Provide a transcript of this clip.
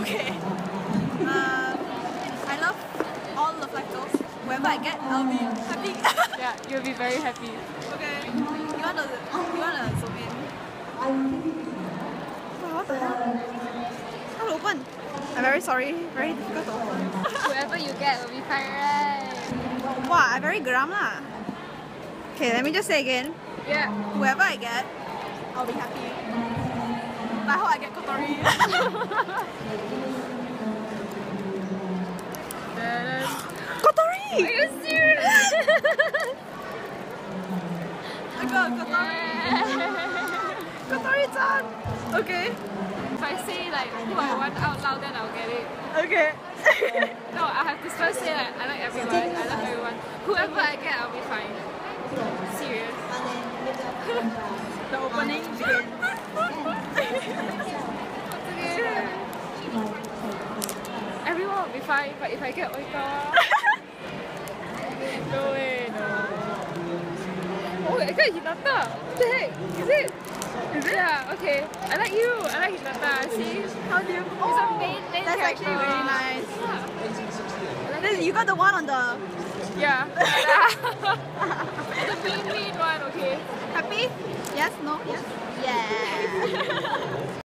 Okay. I love all Love Live girls. Whoever I get, I'll be happy. Yeah, you'll be very happy. Okay. You wanna zoom in? What the hell? How to open? I'm very sorry. Very difficult to open. Whoever you get will be fine, right? Wow, I'm very gram lah. Okay, let me just say again. Yeah. Whoever I get, I'll be happy. But I hope I get Kotori. Kotori! Are you serious? I got Kotori. Kotori-chan. Okay. If I say like who I want out loud, then I'll get it. Okay. No, I have to first say like I like everyone, I love everyone. Whoever I get, I'll be fine. Serious. The opening begins. Okay. Everyone will be fine, but if I get Oika, no way, no. Oh, I got Hinata. What the heck? Is it? Yeah, okay. I like you. I like Hinata. See? How do you? It's a main That's character. actually really nice. Yeah. Then you got the one on the Yeah. The main one, okay. happy? Yes? No? Yes? Yeah.